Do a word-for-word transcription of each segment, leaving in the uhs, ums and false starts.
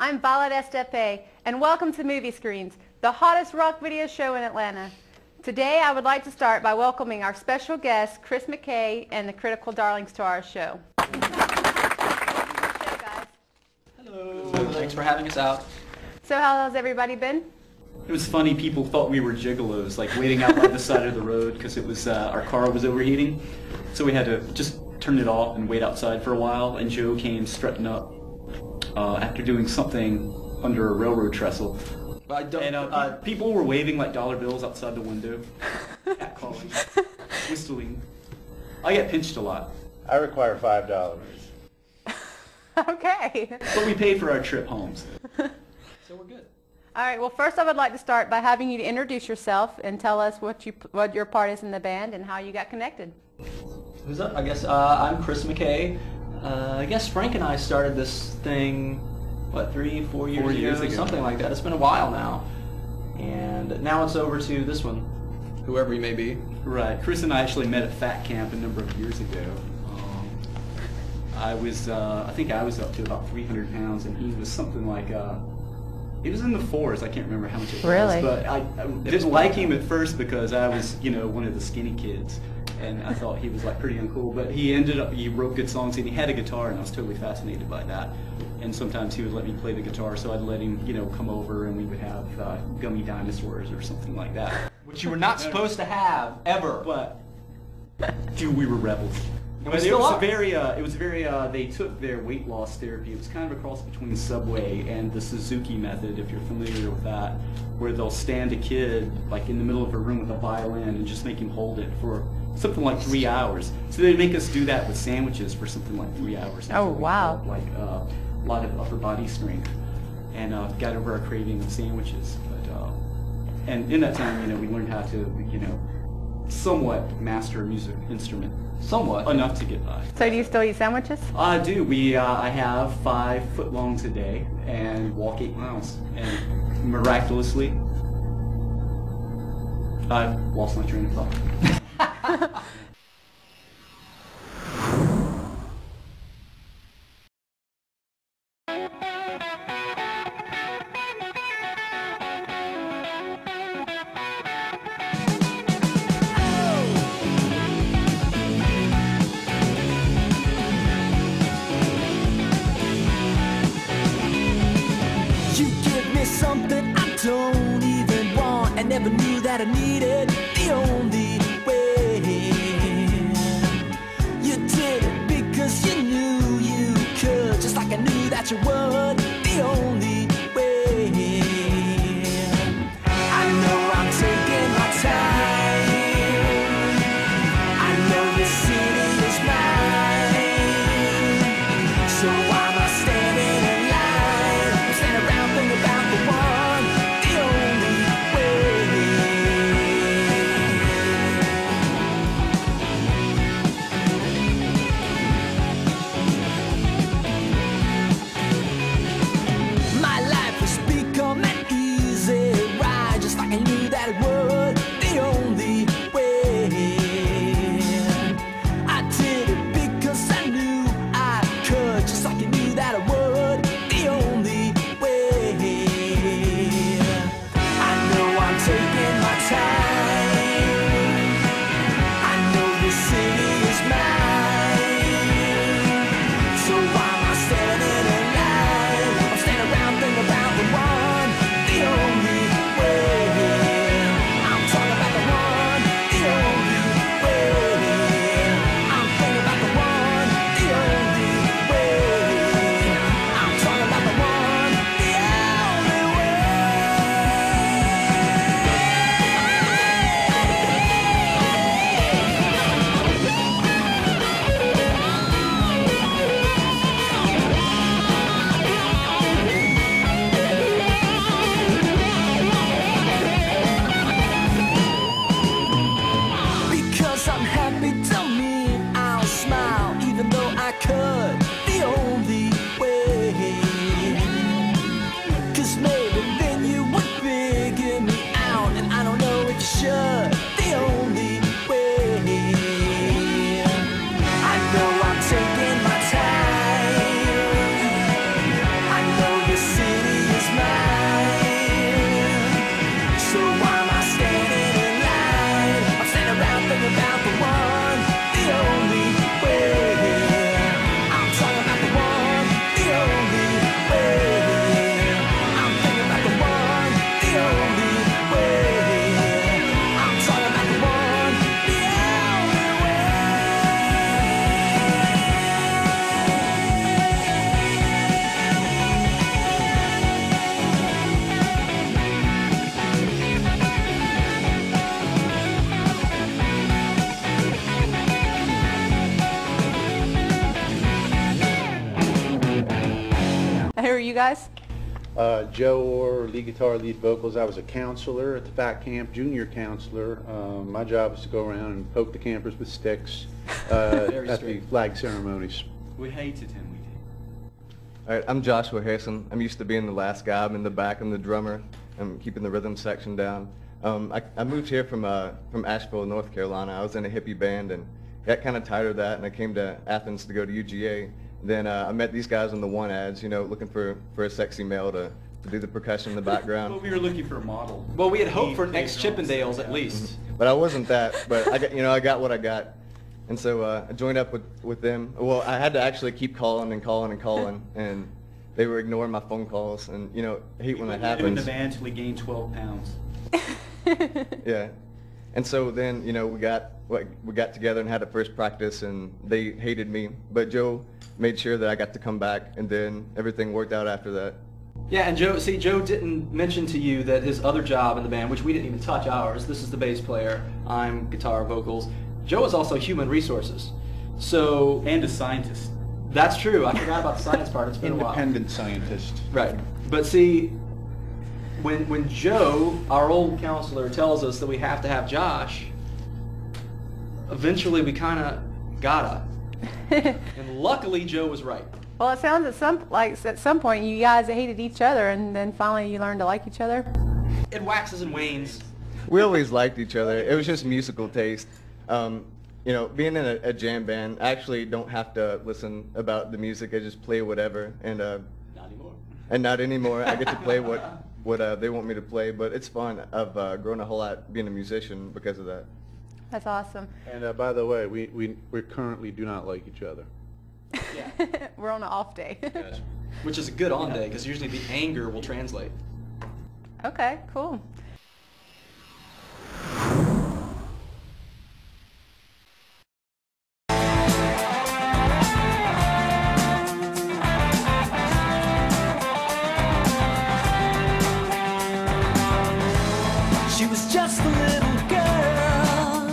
I'm Violet Estepe, and welcome to Movie Screens, the hottest rock video show in Atlanta. Today I would like to start by welcoming our special guest, Chris McKay, and the Critical Darlings to our show. Hello. Thanks for having us out. So how has everybody been? It was funny, people thought we were gigolos, like waiting out by the side of the road because it was uh, our car was overheating. So we had to just turn it off and wait outside for a while, and Joe came strutting up uh, after doing something under a railroad trestle. I don't, and uh, uh, people were waving like dollar bills outside the window, catcalling, whistling. I get pinched a lot. I require five dollars. Okay. But we paid for our trip home, so, so we're good. All right, well, first I would like to start by having you to introduce yourself and tell us what you what your part is in the band and how you got connected. Who's up? I guess uh, I'm Chris McKay. Uh, I guess Frank and I started this thing, what, three, four years, four years ago, ago, something like that. It's been a while now. And now it's over to this one, whoever he may be. Right. Chris and I actually met at Fat Camp a number of years ago. Um, I was, uh, I think I was up to about three hundred pounds, and he was something like, uh, he was in the fours. I can't remember how much it really? was. But I, I didn't like him at first because I was, you know, one of the skinny kids. And I thought he was like pretty uncool. But he ended up, he wrote good songs, and he had a guitar, and I was totally fascinated by that. And sometimes he would let me play the guitar, so I'd let him, you know, come over, and we would have uh, gummy dinosaurs or something like that. Which you were not supposed to have, ever. But, dude, we were rebels. But it still was are. a very, uh, it was very, uh, they took their weight loss therapy. It was kind of a cross between Subway and the Suzuki method, if you're familiar with that, where they'll stand a kid, like, in the middle of a room with a violin and just make him hold it for something like three hours. So they'd make us do that with sandwiches for something like three hours. Oh, wow. Like uh, a lot of upper body strength, and uh, got over our craving of sandwiches. But uh, and in that time, you know, we learned how to, you know, somewhat master a music instrument. Somewhat. Enough to get by. So do you still eat sandwiches? I do. We, uh, I have five footlongs a day and walk eight miles. And miraculously, I've lost my train of thought. Something I don't even want. I never knew that I needed the only way. You did it because you knew you could, just like I knew that you would, the only way. I know I'm taking my time. I know the city is mine. So why am I standing in line? I'm standing around thinking about the one, the only way. you guys? Uh, Joe Orr, lead guitar, lead vocals. I was a counselor at the fat camp, junior counselor. Um, my job was to go around and poke the campers with sticks uh, Very at the straight. flag ceremonies. We hated him. We did. All right, I'm Joshua Harrison. I'm used to being the last guy. I'm in the back. I'm the drummer. I'm keeping the rhythm section down. Um, I, I moved here from uh, from Asheville, North Carolina. I was in a hippie band and got kind of tired of that, and I came to Athens to go to U G A. Then uh, I met these guys on the one ads, you know, looking for, for a sexy male to, to do the percussion in the background. Well, we were looking for a model. Well, we had hoped for He next played drums, Chippendales yeah. at least. But I wasn't that. But I got, you know, I got what I got, and so uh, I joined up with, with them. Well, I had to actually keep calling and calling and calling, and they were ignoring my phone calls, and you know, I hate when that We went in happens. the band until we gained twelve pounds. Yeah, and so then you know we got like, we got together and had a first practice, and they hated me, but Joe made sure that I got to come back, and then everything worked out after that. Yeah, and Joe, see, Joe didn't mention to you that his other job in the band, which we didn't even touch ours, this is the bass player, I'm guitar, vocals. Joe is also human resources. So, And a scientist. that's true. I forgot about the science part. It's been a while. Independent scientist. Right. But see, when when Joe, our old counselor, tells us that we have to have Josh, eventually we kind of gotta. And luckily, Joe was right. Well, it sounds at some like at some point you guys hated each other, and then finally you learned to like each other. It waxes and wanes. We always liked each other. It was just musical taste. Um, you know, being in a, a jam band, I actually don't have to listen about the music. I just play whatever, and uh, Not anymore. and not anymore. I get to play what what uh, they want me to play, but it's fun. I've uh, grown a whole lot being a musician because of that. That's awesome. And uh, by the way, we, we, we currently do not like each other. We're on an off day. Which is a good on day, because usually the anger will translate. Okay, cool. She was just a little girl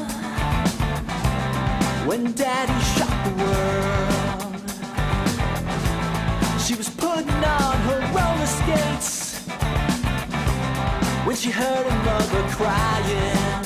when Daddy shot the world. She was putting on her roller skates when she heard her mother crying.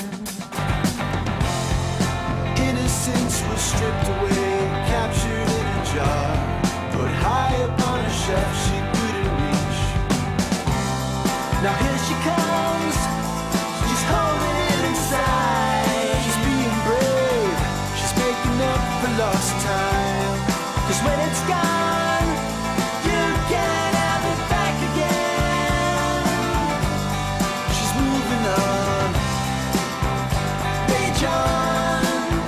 Innocence was stripped away, captured in a jar, put high upon a shelf she couldn't reach. Now here she comes. She's holding it inside. She's being brave. She's making up for lost time. 'Cause when it's gone, you can't have it back again. She's moving on. Rage on.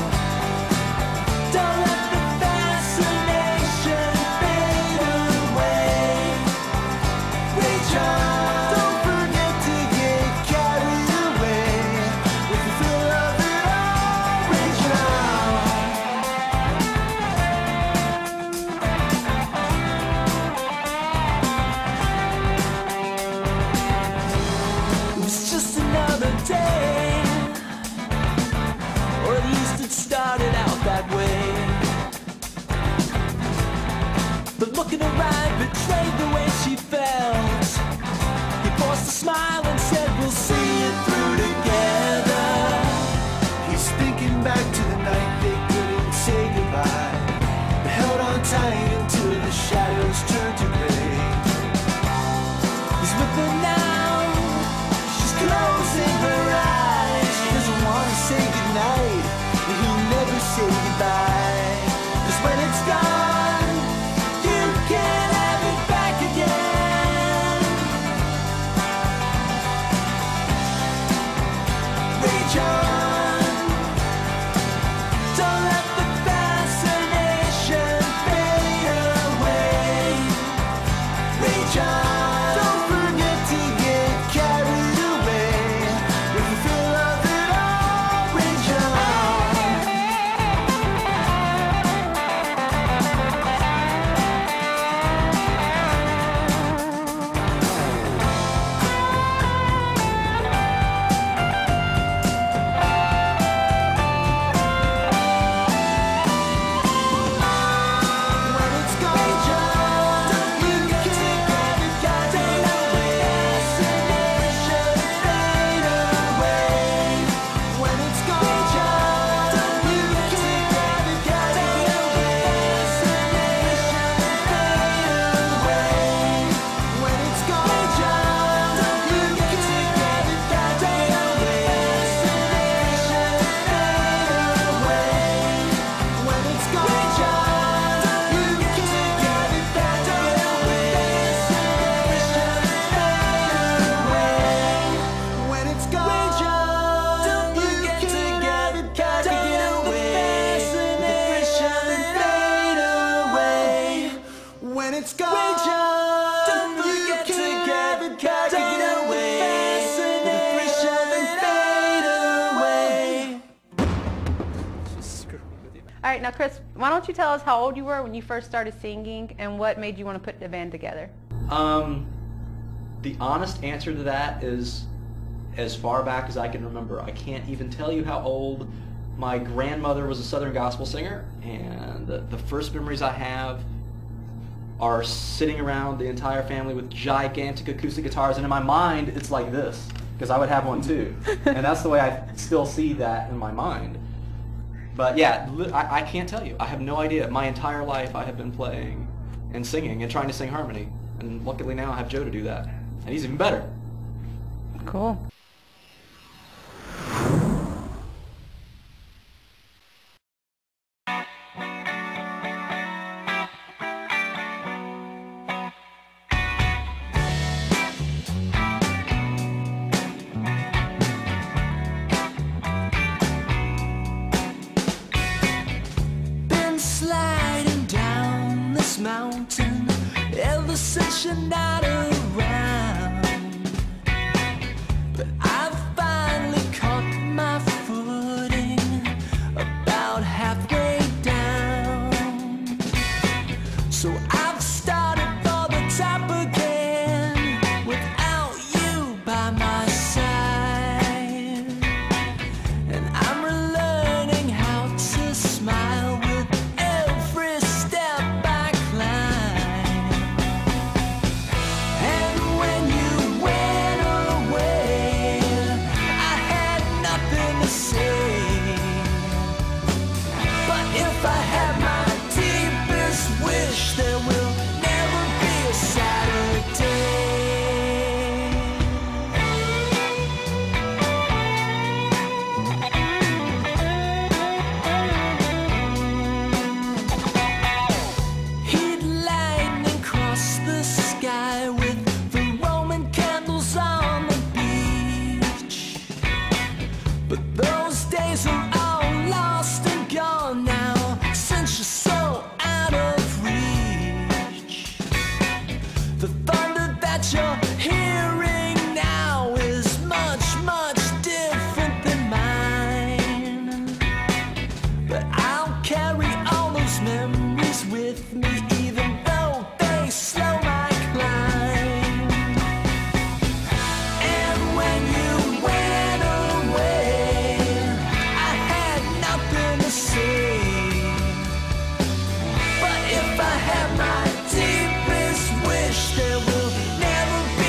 Don't let the fascination fade away. Rage on. Don't forget to get carried away with the thrill of it all. Rage on. It was just another day, or at least it started out that way. But looking around betrayed the way she felt. He forced a smile and said, we'll see it through together. He's thinking back to the night they couldn't say goodbye. They held on tight until the shadows turned to gray. He's with her now. She's closing her eyes. She doesn't want to say goodnight, but he'll never say goodbye. 'Cause when it's gone, you can't have it back again. Rage on. Don't let the fascination fade away. Rage on. Don't forget to All right, now Chris, why don't you tell us how old you were when you first started singing and what made you want to put the band together? Um, the honest answer to that is as far back as I can remember. I can't even tell you how old. My grandmother was a Southern gospel singer, and the, the first memories I have are sitting around the entire family with gigantic acoustic guitars, and in my mind it's like this, because I would have one too. And that's the way I still see that in my mind. But yeah, I, I can't tell you. I have no idea. My entire life I have been playing and singing and trying to sing harmony. And luckily now I have Joe to do that. And he's even better. Cool. Sliding down this mountain ever since you're not around, but I've finally caught my footing about halfway down. So I've started for the top again without you by my side, and I'm relearning how to smile with every step I climb. And when you went away, I had nothing to say. But if I had my deepest wish, there will never be a Saturday. Heat lightning cross the sky with the Roman candles on the beach. But those days are all lost and gone now, since you're so out of reach. The thunder that you're hearing now is much, much different than mine. But I'll carry all those memories with me, even though they slow my climb. And when you went away, I had nothing to say. But if I had my deepest wish, there will never be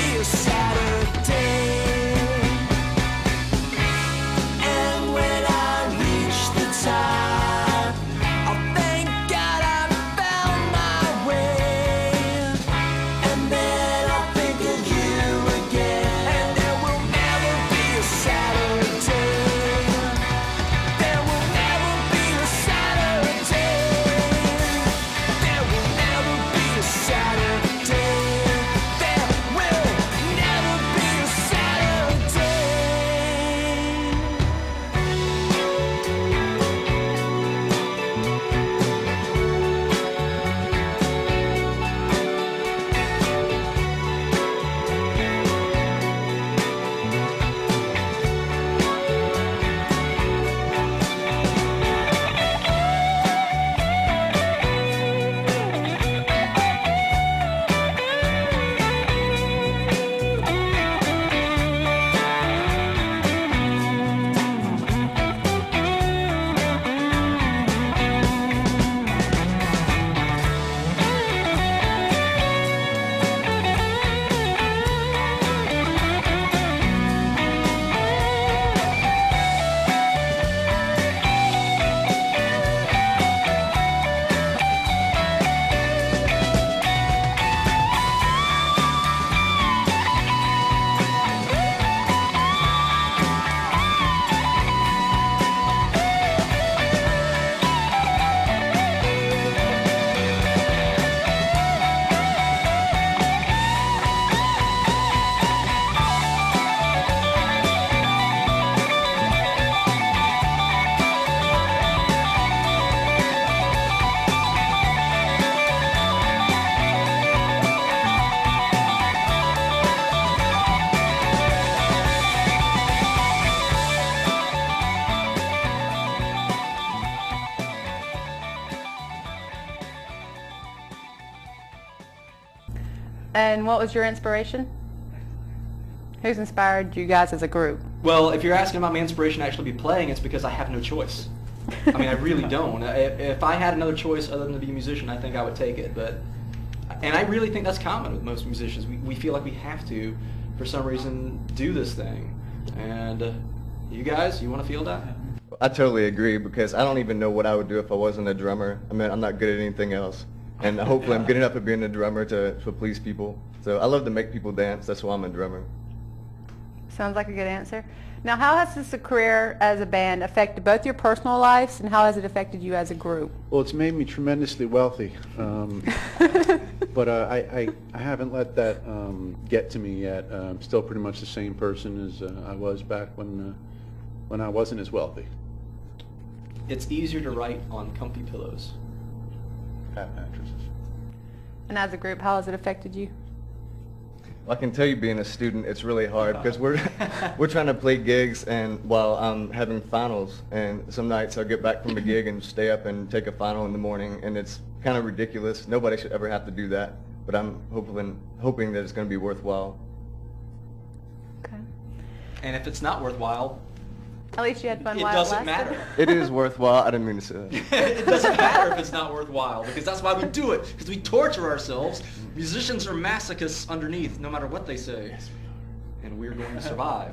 And what was your inspiration? Who's inspired you guys as a group? Well, if you're asking about my inspiration to actually be playing, it's because I have no choice. I mean, I really don't. If, if I had another choice other than to be a musician, I think I would take it. But, and I really think that's common with most musicians. We, we feel like we have to, for some reason, do this thing. And uh, you guys, you want to feel that? I totally agree, because I don't even know what I would do if I wasn't a drummer. I mean, I'm not good at anything else. And hopefully I'm good enough at being a drummer to, to please people. So I love to make people dance. That's why I'm a drummer. Sounds like a good answer. Now, how has this career as a band affected both your personal lives, and how has it affected you as a group? Well, it's made me tremendously wealthy, um, but uh, I, I, I haven't let that um, get to me yet. Uh, I'm still pretty much the same person as uh, I was back when, uh, when I wasn't as wealthy. It's easier to write on comfy pillows. Fat mattresses. And as a group, how has it affected you? Well, I can tell you, being a student, it's really hard, because we're we're trying to play gigs and while I'm having finals, and some nights I'll get back from a gig and stay up and take a final in the morning, and it's kind of ridiculous. Nobody should ever have to do that, but I'm hoping hoping that it's going to be worthwhile. Okay. And if it's not worthwhile, At least you had fun it while doesn't it lasted. matter. It is worthwhile. I didn't mean to say that. It doesn't matter if it's not worthwhile, because that's why we do it, because we torture ourselves. Musicians are masochists underneath, no matter what they say. And we're going to survive.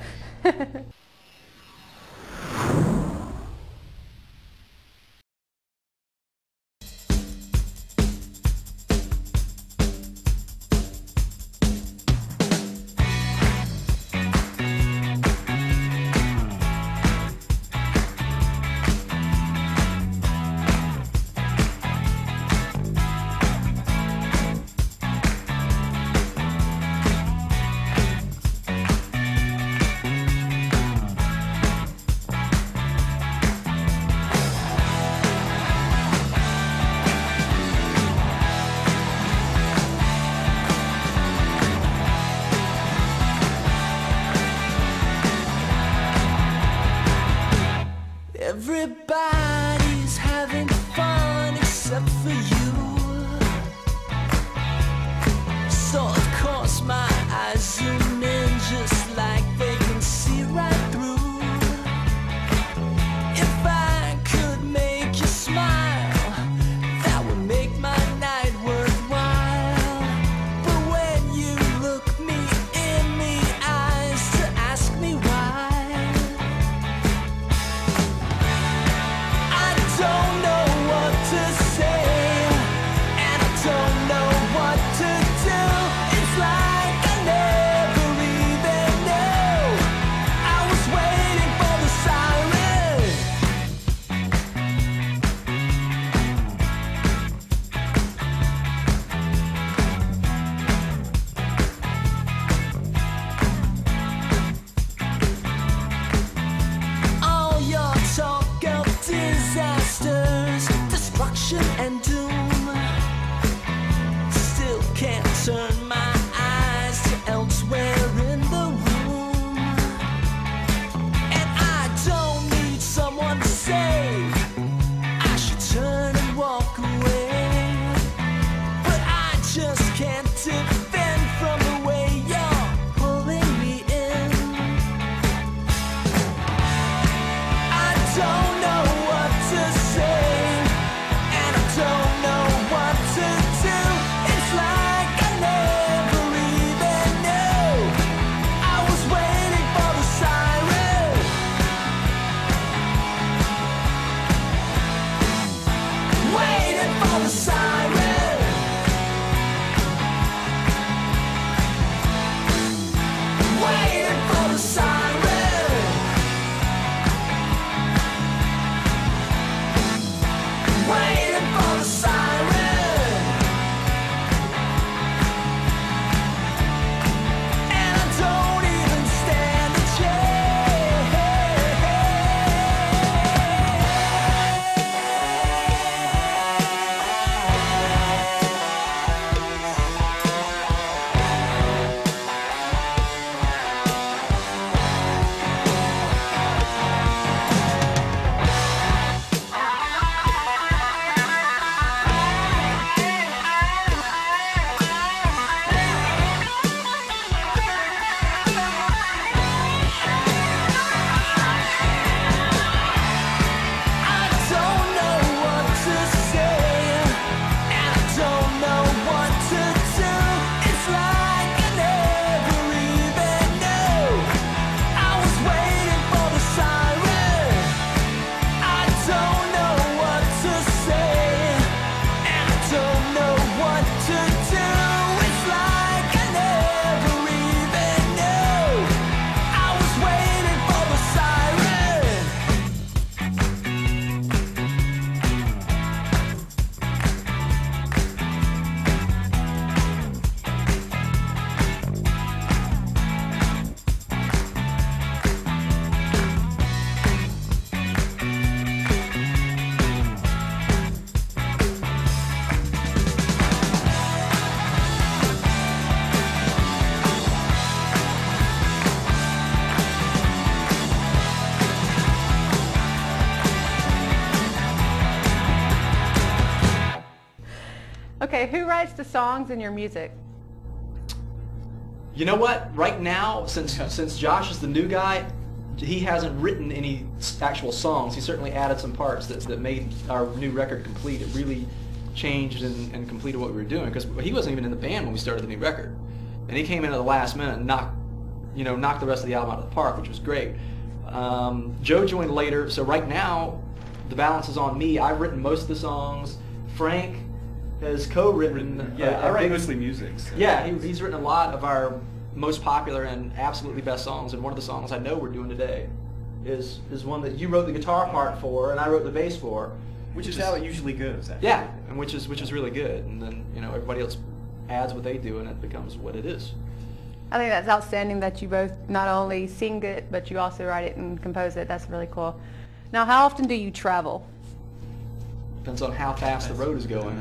Everybody's having fun except for you. So of course my eyes zoom in just like they can see right through. If I could make you smile, that would make my night worthwhile. But when you look me in the eyes to ask me why, don't know what to say. Okay, who writes the songs in your music? You know what? Right now, since since Josh is the new guy, he hasn't written any s- actual songs. He certainly added some parts that, that made our new record complete. It really changed and, and completed what we were doing, because he wasn't even in the band when we started the new record. And he came in at the last minute and knocked, you know, knocked the rest of the album out of the park, which was great. Um, Joe joined later, so right now the balance is on me. I've written most of the songs. Frank has co-written. Yeah, a- I a write big- mostly music. So. Yeah, he, he's written a lot of our most popular and absolutely best songs, and one of the songs I know we're doing today is is one that you wrote the guitar part for and I wrote the bass for. Which is how it usually goes. Actually. Yeah, and which is which is really good. And then, you know, everybody else adds what they do and it becomes what it is. I think that's outstanding that you both not only sing it, but you also write it and compose it. That's really cool. Now, how often do you travel? Depends on how fast the road is going.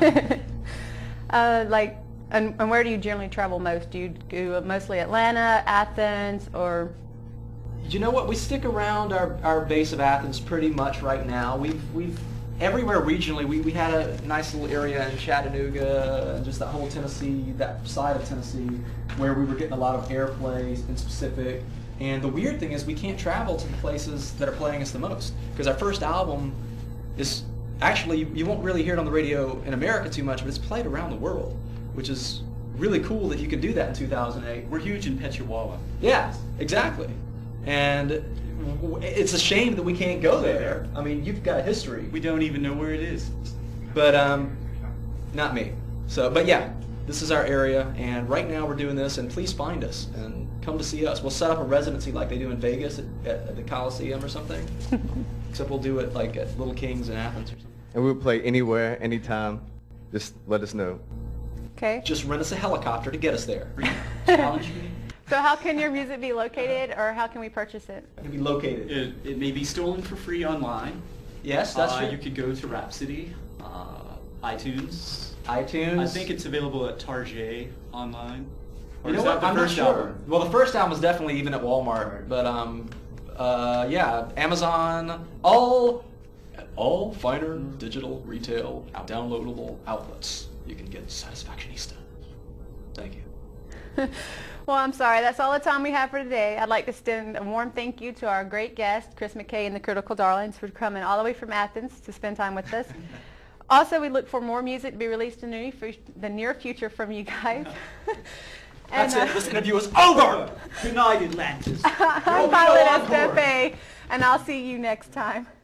uh, like, and, and where do you generally travel most? Do you do mostly Atlanta, Athens, or? You know what? We stick around our, our base of Athens pretty much right now. We've we've everywhere regionally. We, we had a nice little area in Chattanooga and just that whole Tennessee, that side of Tennessee, where we were getting a lot of airplay in specific. And the weird thing is we can't travel to the places that are playing us the most, because our first album is actually, you, you won't really hear it on the radio in America too much, but it's played around the world, which is really cool that you could do that in two thousand eight. We're huge in Petchawawa. Yeah, exactly. And w- it's a shame that we can't go there. I mean, you've got a history. We don't even know where it is. But um, not me. So, but yeah, this is our area, and right now we're doing this. And please find us and come to see us. We'll set up a residency like they do in Vegas at, at, at the Coliseum or something. Except we'll do it like at Little Kings in Athens or something. And we'll play anywhere, anytime. Just let us know. Okay. Just rent us a helicopter to get us there. Challenge me. So how can your music be located, or how can we purchase it? It can be located. It, it may be stolen for free online. Yes, that's uh, true. You could go to Rhapsody, uh, iTunes. iTunes. I think it's available at Target online. Or You know is what? that the I'm first not sure. album? Well, the first album was definitely even at Walmart, but um, uh, yeah, Amazon, all at all finer digital retail downloadable outlets. You can get Satisfactionista. Thank you. Well, I'm sorry. That's all the time we have for today. I'd like to extend a warm thank you to our great guest, Chris McKay and the Critical Darlings, for coming all the way from Athens to spend time with us. Also, we look for more music to be released in the near fu- the near future from you guys. That's And, it. This interview is over. Good night, Atlantis. I'm You'll be Violet on board. Estefé, and I'll see you next time.